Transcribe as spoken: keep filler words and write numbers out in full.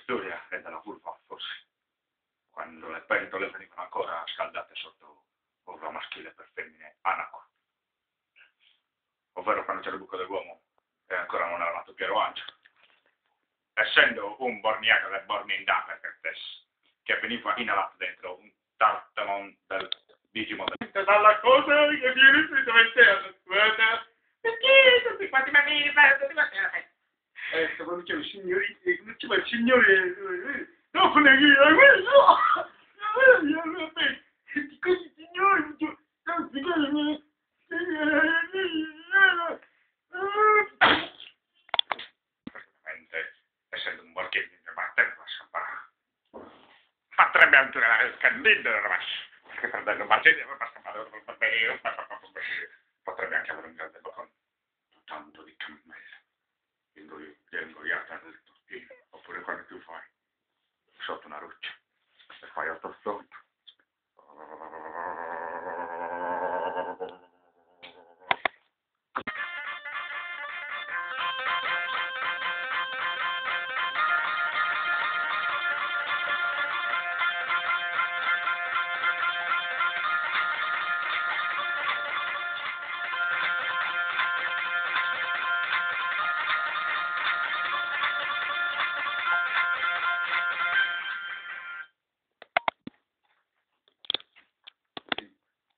storia è della vulva, forse, quando le pentole venivano ancora scaldate sotto uova maschile per femmine anaco. Ovvero quando c'era il buco dell'uomo e ancora non era nato Piero Angelo. Essendo un borniaco del Borminda che veniva inalato dentro un tartalon del Digimon dalla cosa che viene sicuramente alla perché tutti quanti bambini tutti quanti eh stavo dicendo signori non ci va il signore dopo le così signori non si essendo un borghese di Martello la scappare potrebbe anche una scandita che per dare un bacino per scappare